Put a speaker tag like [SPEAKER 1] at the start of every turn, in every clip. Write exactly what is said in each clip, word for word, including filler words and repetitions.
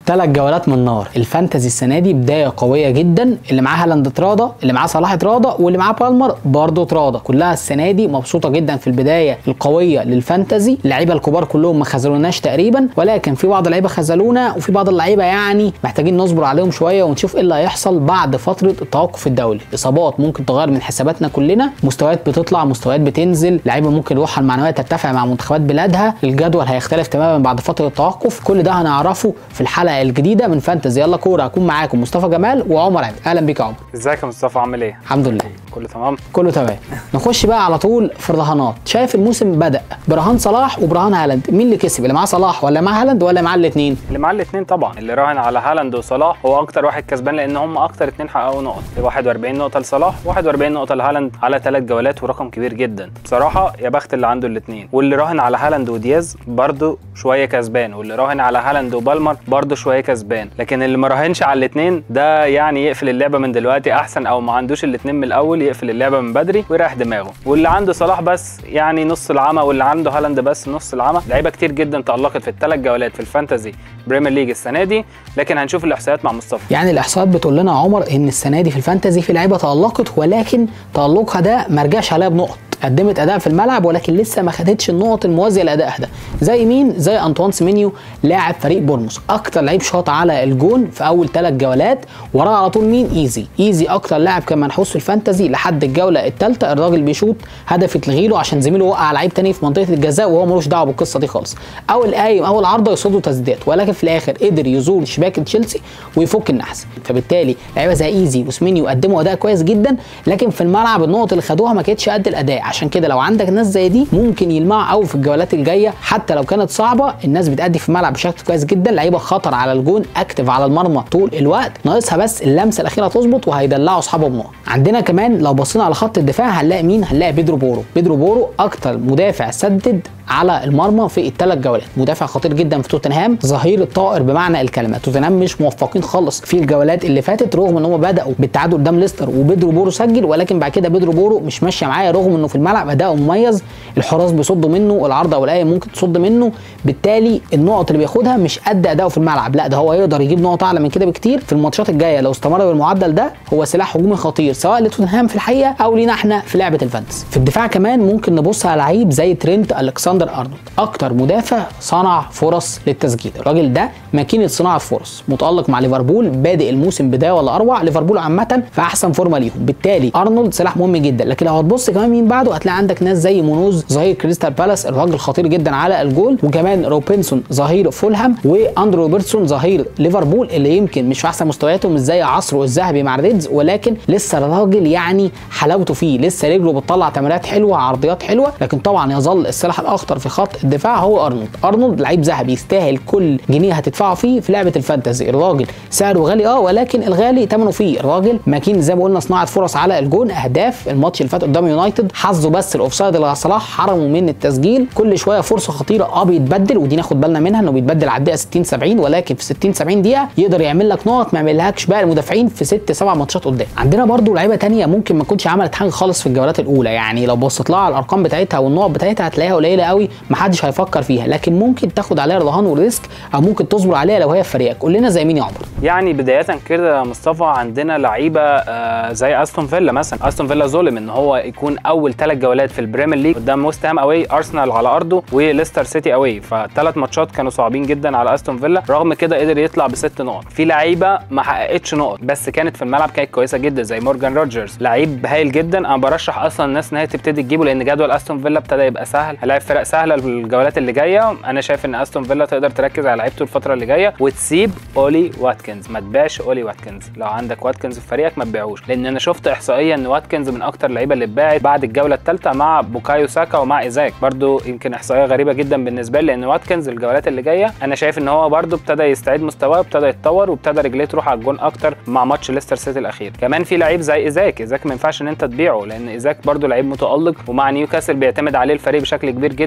[SPEAKER 1] ثلاث جولات من نار. الفانتزي السنه دي بدايه قويه جدا، اللي معاه هالاند اتراضى، اللي معاه صلاح اتراضى، واللي معاه بالمر برضه اتراضى. كلها السنه دي مبسوطه جدا في البدايه القويه للفانتزي. اللعيبه الكبار كلهم ما خذلوناش تقريبا، ولكن في بعض اللعيبه خذلونا، وفي بعض اللعيبه يعني محتاجين نصبر عليهم شويه ونشوف ايه اللي هيحصل بعد فتره التوقف الدولي. اصابات ممكن تغير من حساباتنا كلنا، مستويات بتطلع، مستويات بتنزل، لعيبه ممكن روحها المعنويه ترتفع مع منتخبات بلادها، الجدول هيختلف تماما بعد فتره التوقف. كل ده هنعرفه في الحلقه الجديده من فانتزي يلا كوره. هكون معاكم مصطفى جمال وعمر عبد. اهلا بيك يا عمر.
[SPEAKER 2] ازيك يا مصطفى، عامل ايه؟
[SPEAKER 1] الحمد لله
[SPEAKER 2] كله تمام
[SPEAKER 1] كله تمام. نخش بقى على طول في الرهانات. شايف الموسم بدا برهان صلاح وبرهان هالاند، مين اللي كسب؟ اللي معاه صلاح ولا معاه هالاند ولا معاه الاثنين؟
[SPEAKER 2] اللي معاه الاثنين طبعا. اللي راهن على هالاند وصلاح هو اكتر واحد كسبان، لان هم اكتر اثنين حققوا نقط، واحد وأربعين نقطه لصلاح، واحد وأربعين نقطه لهالاند على ثلاث جولات، ورقم كبير جدا بصراحه. يا بخت اللي عنده الاثنين. واللي راهن على هالاند ودياز برده شويه كسبان، واللي راهن على هالاند وبالمر برده شويه كسبان. لكن اللي ما راهنش على الاثنين ده يعني يقفل اللعبه من دلوقتي احسن، او ما عندوش الاثنين من الاول يقفل اللعبه من بدري ويريح دماغه. واللي عنده صلاح بس يعني نص العمى، واللي عنده هالاند بس نص العمى. لعيبه كتير جدا تألقت في الثلاث جولات في الفانتزي بريمير ليج السنه دي، لكن هنشوف الاحصائيات مع مصطفى.
[SPEAKER 1] يعني الاحصائيات بتقول لنا يا عمر ان السنه دي في الفانتزي في لعيبه تألقت، ولكن تألقها ده ما رجعش عليها بنقط. قدمت اداء في الملعب ولكن لسه ما خدتش النقط الموازيه لادائها ده. زي مين؟ زي انطوان سيمينيو لاعب فريق بورموس، اكتر لعيب شاط على الجون في اول ثلاث جولات. وراه على طول مين؟ ايزي. ايزي اكتر لاعب كان منحوس في الفانتزي لحد الجوله الثالثه. الراجل بيشوط هدف يتلغي له عشان زميله وقع لعيب تاني في منطقه الجزاء، وهو ملوش دعوه بالقصه دي خالص. اول قايم اول عرضه يصدوا تسديدات، ولكن في الاخر قدر يزور شباك تشيلسي ويفك النحس. فبالتالي لعيبه زي ايزي وسيمينيو قدموا اداء كويس جدا، لكن في الملعب النقط اللي خدوها ما كانتش قد الاداء. عشان كده لو عندك ناس زي دي ممكن يلمعوا قوي في الجولات الجايه، حتى لو كانت صعبه. الناس بتأدي في الملعب بشكل كويس جدا، لعيبه خطر على الجون، اكتف على المرمى طول الوقت، ناقصها بس اللمسه الاخيره تظبط وهيدلعوا اصحابهم بنقط. عندنا كمان لو بصينا على خط الدفاع هنلاقي مين؟ هنلاقي بيدرو بورو. بيدرو بورو اكتر مدافع سدد على المرمى في الثلاث جولات، مدافع خطير جدا في توتنهام، ظهير الطائر بمعنى الكلمه. توتنهام مش موفقين خالص في الجولات اللي فاتت، رغم ان هم بداوا بالتعادل قدام ليستر وبيدرو بورو سجل، ولكن بعد كده بيدرو بورو مش ماشيه معايا، رغم انه في الملعب اداؤه مميز، الحراس بيصدوا منه، العارضه والقايم ممكن تصد منه، بالتالي النقط اللي بياخدها مش قد اداؤه في الملعب. لا ده هو يقدر يجيب نقط اعلى من كده بكتير في الماتشات الجايه لو استمر بالمعدل ده. هو سلاح هجومي خطير سواء لتوتنهام في الحقيقه او لينا احنا في لعبه الفانتسي. في الدفاع كمان ممكن نبص على لعيب زي ترينت الكسندر ارنولد، اكتر مدافع صنع فرص للتسجيل. الراجل ده ماكينه صناعه فرص، متالق مع ليفربول، بادئ الموسم بدايه ولا اروع. ليفربول عامه في احسن فورمه ليهم، بالتالي ارنولد سلاح مهم جدا. لكن لو هتبص كمان مين بعده هتلاقي عندك ناس زي مونوز ظهير كريستال بالاس، الراجل خطير جدا على الجول، وكمان روبنسون ظهير فولهام، واندرو روبرتسون ظهير ليفربول اللي يمكن مش في احسن مستوياته، مش زي عصره الذهبي مع ريدز، ولكن لسه الراجل يعني حلاوته فيه، لسه رجله بتطلع تمريرات حلوه، عرضيات حلوه. لكن طبعا يظل السلاح الاخطر في خط الدفاع هو ارنولد. ارنولد لعيب ذهبي يستاهل كل جنيه هتدفعه فيه في لعبه الفانتزي. الراجل سعره غالي اه، ولكن الغالي ثمنه فيه. الراجل ماكين زي ما قلنا صناعه فرص على الجون، اهداف. الماتش اللي فات قدام يونايتد حظه بس الاوفسايد اللي على صلاح حرمه من التسجيل. كل شويه فرصه خطيره اه بيتبدل، ودي ناخد بالنا منها انه بيتبدل على الدقيقه ستين سبعين، ولكن في ستين سبعين دقيقه يقدر يعمل لك نقط ما يعملهاش باقي المدافعين في ست سبع ماتشات قدام. عندنا برده لعيبه ثانيه ممكن ما تكونش عملت حاجه خالص في الجولات الاولى، يعني لو بصيت لها على الارقام بتاعتها والنقط بتاعتها هتلاقيها قليله قوي، ما حدش هيفكر فيها، لكن ممكن تاخد عليها رهان وريسك، او ممكن تصبر عليها لو هي في فريقك. قول لنا زي مين يا عمر؟
[SPEAKER 2] يعني بدايه كده يا مصطفى عندنا لعيبه آه زي استون فيلا مثلا. استون فيلا ظلم ان هو يكون اول ثلاث جولات في البريمير ليج قدام ويست هام اوي، ارسنال على ارضه، وليستر سيتي اوي، فثلاث ماتشات كانوا صعبين جدا على استون فيلا. رغم كده قدر يطلع بست نقط. في لعيبه ما حققتش نقط بس كانت في الملعب كانت كويسه جدا زي مورجان روجرز، لعيب هايل جدا. انا برشح اصلا الناس ان هي تبتدي تجيبه، لان جدول استون فيلا ابتدى يبقى سهل، هلاعب فرق سهله في الجولات اللي جايه. انا شايف ان استون فيلا تقدر تركز على لعيبته الفتره اللي جايه وتسيب اولي واتكنز. ما تبيعش اولي واتكنز، لو عندك واتكنز في فريقك ما تبيعوش، لان انا شفت احصائيه ان واتكنز من اكتر اللعيبه اللي اتباعت بعد الجوله الثالثه مع بوكايو ساكا ومع ايزاك. برده يمكن احصائيه غريبه جدا بالنسبه لي، لان واتكنز الجولات اللي جايه انا شايف ان هو برده ابتدى يستعيد مستواه، ابتدى يتطور، وابتدى رجليه تروح على الجون اكتر مع ماتش ليستر سيتي الاخير. كمان في لعيب زي ايزاك، ايزاك ما ينفعش ان انت تبيعه، لان ايزاك برده لعيب متالق ومع نيوكاسل بيعتمد عليه الفريق بشكل كبير جدا.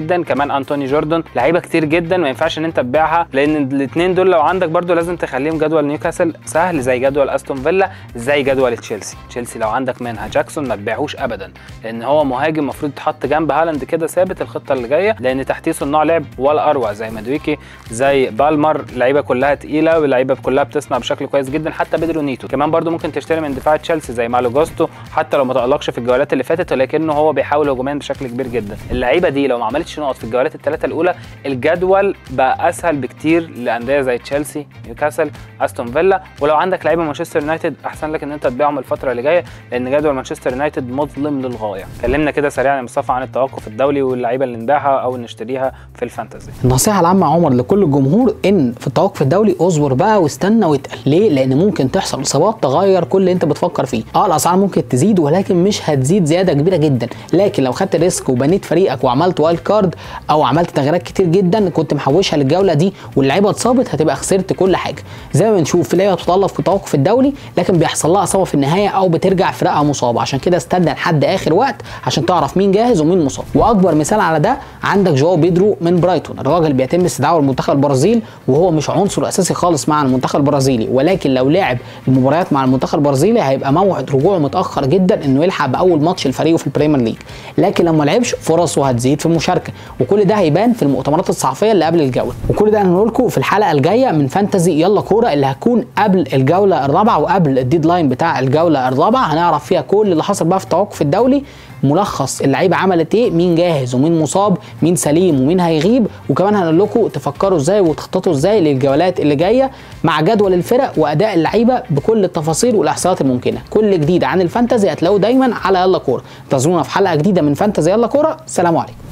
[SPEAKER 2] جدا، كمان انتوني جوردن، لعيبه كتير جدا ما ينفعش ان انت تبيعها، لان الاثنين دول لو عندك برده لازم تخليهم جدول نيوكاسل سهل زي جدول استون فيلا زي جدول تشيلسي. تشيلسي لو عندك منها جاكسون ما تبيعهوش ابدا، لان هو مهاجم المفروض يتحط جنب هالاند كده ثابت الخطه اللي جايه، لان تحتيه صناع لعب ولا اروع زي مادويكي زي بالمر، لعيبه كلها تقيله واللعيبه كلها بتصنع بشكل كويس جدا. حتى بيدرو نيتو كمان برده ممكن تشتري من دفاع تشيلسي زي مالو جوستو، حتى لو ما تألقش في الجولات اللي فاتت ولكنه هو بيحاول هجوميا بشكل كبير جدا. اللعيبه دي لو ما عملتش نقط في الجولات الثلاثه الاولى الجدول بقى اسهل بكتير لانديه زي تشيلسي، نيوكاسل، استون فيلا. ولو عندك لعيبه مانشستر يونايتد احسن لك ان انت تبيعهم الفتره اللي جايه، لان جدول مانشستر يونايتد مظلم للغايه. اتكلمنا كده سريعا يا مصطفى عن التوقف الدولي واللعيبه اللي نبيعها او نشتريها في الفانتزي.
[SPEAKER 1] النصيحه العامه يا عمر لكل الجمهور ان في التوقف الدولي اصبر بقى واستنى واتقل. ليه؟ لان ممكن تحصل اصابات تغير كل اللي انت بتفكر فيه. اه الاسعار ممكن تزيد ولكن مش هتزيد زياده كبيره جدا، لكن لو خدت ريسك وبنيت فريقك وعملت وايلد كارد او عملت تغييرات كتير جدا كنت محوشها للجوله دي واللعيبه اتصابت هتبقى خسرت كل حاجه. زي ما بنشوف في لعيبه بتتالق في التوقف الدولي لكن بيحصل لها اصابه في النهايه او بترجع فرقها مصابه، عشان كده استنى لحد اخر وقت عشان تعرف مين جاهز ومين مصاب. واكبر مثال على ده عندك جواو بيدرو من برايتون، الراجل بيتم استدعائه لمنتخب البرازيل وهو مش عنصر اساسي خالص مع المنتخب البرازيلي، ولكن لو لعب المباريات مع المنتخب البرازيلي هيبقى موعد رجوعه متاخر جدا انه يلحق باول ماتش لفريقه في البريمير ليج، لكن لو ما لعبش فرصه هتزيد في المشاركه، وكل ده هيبان في المؤتمرات الصحفيه اللي قبل الجوله. وكل ده هنقول لكم في الحلقه الجايه من فانتزي يلا كوره اللي هتكون قبل الجوله الرابعه وقبل الديدلاين بتاع الجوله الرابعه، هنعرف فيها كل اللي حصل بقى في التوقف الدولي، ملخص اللعيبه عملت ايه، مين جاهز ومين مصاب، مين سليم ومين هيغيب، وكمان هنقول لكم تفكروا ازاي وتخططوا ازاي للجولات اللي جايه مع جدول الفرق واداء اللعيبه بكل التفاصيل والاحصائيات الممكنه. كل جديد عن الفانتزي هتلاقوه دايما على يلا كوره. انتظرونا في حلقه جديده من فانتزي يلا كوره. سلام عليكم.